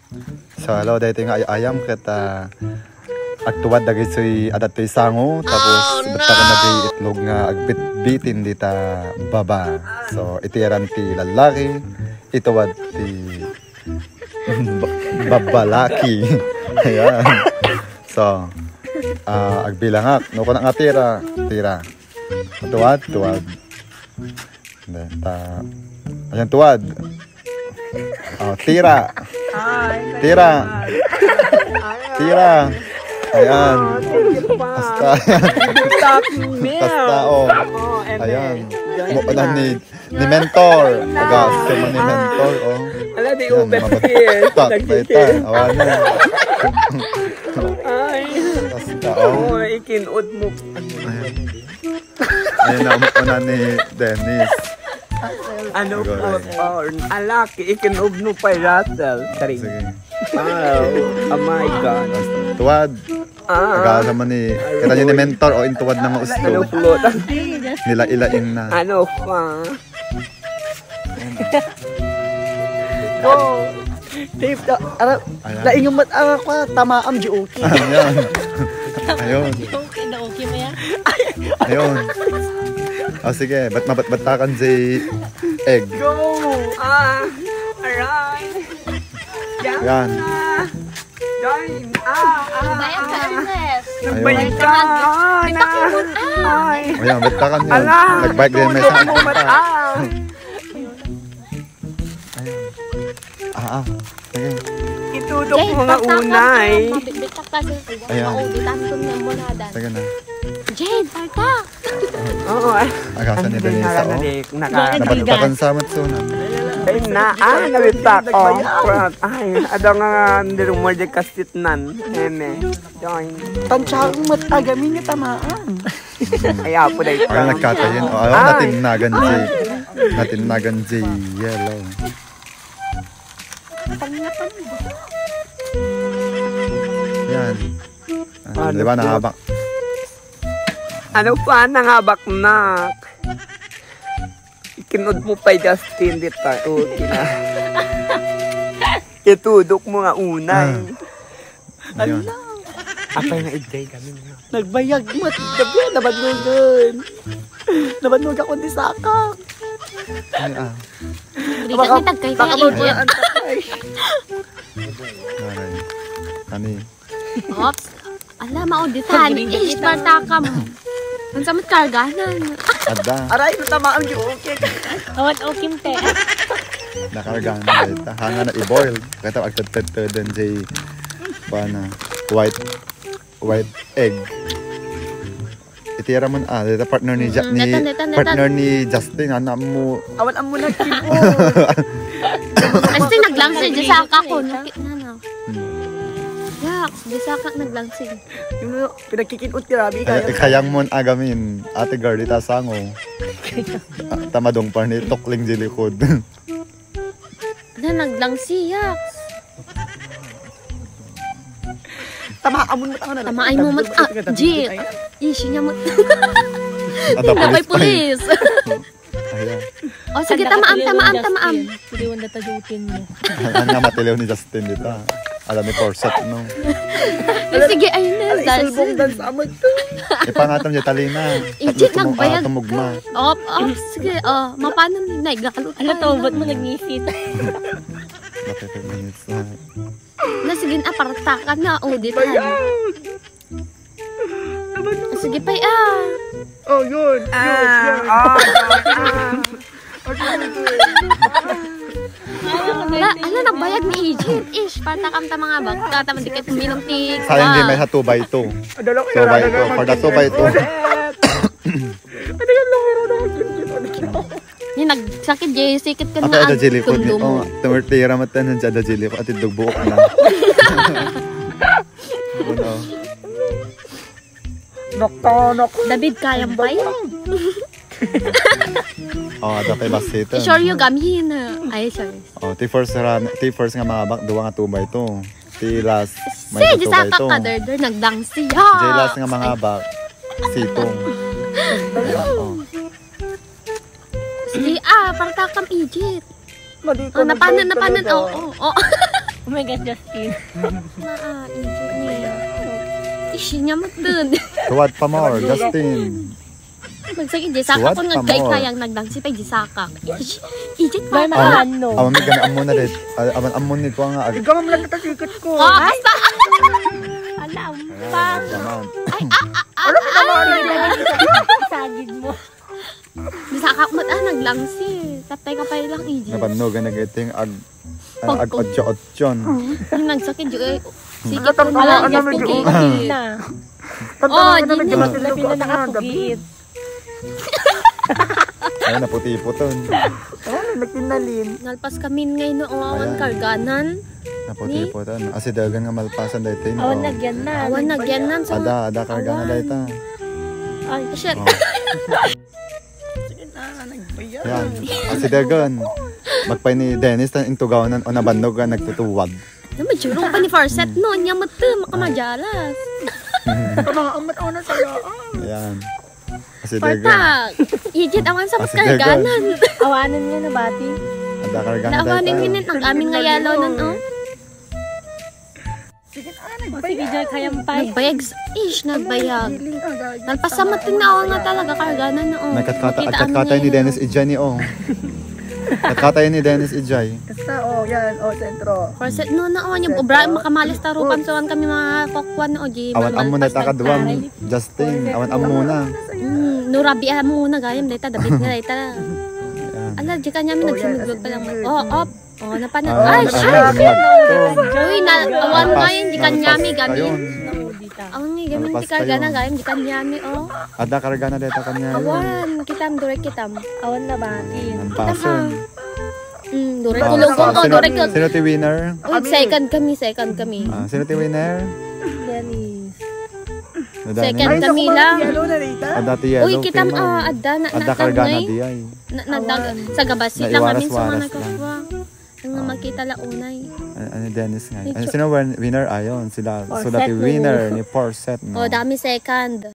So hello, dito nga ayam kita agtuwad dagay soy adat toy sango tapos basta ka nagay itlog nga agbit-bitin dita baba. So itiran ti lalaki, ituwad ti babalaki. Ayan. So agbilangak no ko nga tira. Tuwad. Ayan tuwad. Tira. Ayan. Hasta. Ayan. Mukha ni mentor. Agas sama ni mentor. Ala di ubet here. Awan na. Ay. Hasta. Ikinod mo. Ayan na mukha ni Dennis. Ano po? Alaki, ikinod mo pa Russell. Sige. Oh my God. Tuwad. Agas sama ni kita ni mentor o intuwad na nga usto. Ano po? Nila ilain na. Ano pa? Oh, Dave, laing yung mata ko, tamaam di okay. Ayan. Ayun. Okay na okay mo yan? Ayun. Sige, ba't mabatakan si egg? Go! Alright. Yan. Join. Bayan ka, Ernest. Nagbayad ka. Ay. Ayan, batakan yan. Nagbike din may saan. Sige. Itudok mo nga unay. Bitak ka sa Ayan. Ditantun niya mo na dan. Sige na. Jade, partak! Oo. Agasan ni Denisa, nabatakan sa matsunan. Ay na, nabitak. Ay, ada nga ndirumor di kasitnan. Ene. Join. Tansyaang matagamin niya tamaan. Ay, apo na ito. Ay, nagkatayin. Natinagan si yellow. Yan. Di ba nahabak? Ano pa nangabak na? Ikinod mo pa Justin dito. Okay na. Itudok mo nga unay. Ayun. Apay nga igday kami. Nagbayag mo. Gabi, nabadnugan. Nabadnug ako di sakak. Hindi ka nitagkay kaya idiot. Ani. Ops. Ala, mauditan. Ish, partakam. Ang samot karganan. Ada. Aray, natamaan di okay. Awat okim te. Nakaragahan na ito. Hanga na i-boil. Kaya agtad-tad din si white egg. Itira man dito partner ni Justin anak mo. Awan mo na kibo. Kasi naglangsig di sa ako. Nakit na na. Yak, di sa akak naglangsig. Yung pinagkikinot ti Rabi kaya. Kayang mo agamin. Ate girl, ita sango. Tamadong par ni Tokling Jilikod. Na naglangsig, yak. Tamaan mo na. Tamaay mo mat. Jit. Ish, niya mat. Ada Napay pulis. Ayan. O sige, tamaan. Hindi wanda tadutin mo. Ang nga matiliw ni Justin dito. Alam ni Corset, no? Sige, ayun na. Isalbong dan sa amat to. Ipangatam niya talina. Ijit, nagbayag. Tumugma. Sige, mapano na igakalo. Ano to, ba't mo nag-ngisit? Bakit 5 minutes na. Sige, partakan na. Uditan. Sige, pay. Oh, yun. Ala, nagbayag ni Ijit. Ish, partakam ta mga bag. Tataman di kayo tumilong tik. Sayang di may ha 2x2. 2x2. For the 2x2. Yung nagsakit, Jay. Sikit ka Ako na ada jilikod ni. tumdum. Tumertira matan sa ada jilikod. At idugbuok na. Ano? Nok. David, kayang ba yun? Ada kay basita. Sure yung gamin. Ay, sorry. T-first nga mga bak. Duwa nga 2x2. T-last. Sige, sa kakaderdor, nagdang siya. J-last nga mga bak. Sitong. Sige, partakam Ijit. Madi ko Napanan. Oo. Oh my God, Justin. Injit niya. Ishi niya matun. Tuwad pa more, Justin. Magsakit, di saka Suwad kung pa nagkay more. kayang nagdangsi pa, di saka. Ijit Bay, pa. maano. Awan may gana amon na rin. Awan amon ni ko nga. Ikaw ang lang katasikot ko. Basta. Alam, Ayan, naman. sagid mo. Di saka mo, naglangsi. Tatay ka pa ilang ijit. Nabannogan na giting ag Pagpag- otyo-otyon. Yung nagsakit, yung sige po Katang- na, ano, yung medyo- pugit. Na. Oh, Tanda di na na. medyo Pila na matulog. nakapugit. Ay, naputi-puton. Nagtinalin. Nalpas kami ngayon no, awan Ayan. karganan. Naputi-puton. Asi dagan nga malpasan dayta yun. Awan nagyan na. Awan nagyanan sa Ada karga na dayta. Ay, shit. Oh. Yan. Asi dagan. Magpay ni Dennis tan intugawanan o nabannog nga nagtutuwag. Naman, juro pa ni Farset no, niya mata, makamajalas. Kanaamat ako na sa'yo. Ayan. Asi dagan. Partak, ijit awan sa Kasi karganan. awanan niya na bati. Ada karga na Naawanin dayta. minit ang aming nga yalo nun, oh. O sige, Joy, kaya mo pa. Nagbayag, nagbayag. Nalpas sa matin na awan nga talaga karganan na, oh. Katkatay ni Dennis Ijay ni O. Katkatay ni Dennis Ijay. Kasta, yan, sentro. Farset no na awan yung obra, makamalis tarupan so kami mga kokwan, oh, G. Awan amo na takadwam. Justin, awan amo na. Nurabi muna gayam data, dabit nga data. Ayan. Ala, di ka namin nagsinugod pa lang. Oh, op. Oh, napanan. Ah, Ay, naglag- shit! naglag- Uy, awan nga yun, di ka Nalpas nyami, kayon. gamin. Dita. Awan nga, gamin, Nalpas di ka gana, kayon. gayam, di ka nyami, oh. Ada karga na dayta kanya yun. Awan, kitam, durek kitam. Awan na bati. Ang pason. Durek Ah, kulong ko, oh, sino- durek ko. Sino ti winner? Uy, second kami. Sino ti winner? Dennis. Second kami lang. Yellow na rita. Ada ti yellow. Uy, kitam, female. adda, Ada karga na natangay. di ay. Sa gabasi lang kami sa mga Naiwaras-waras nagkakwa. Ang nga makita launay. Ano Dennis nga. Sino winner ayon? Sila. So Porset dati mo. winner ni Porset. No? Oh, dami second.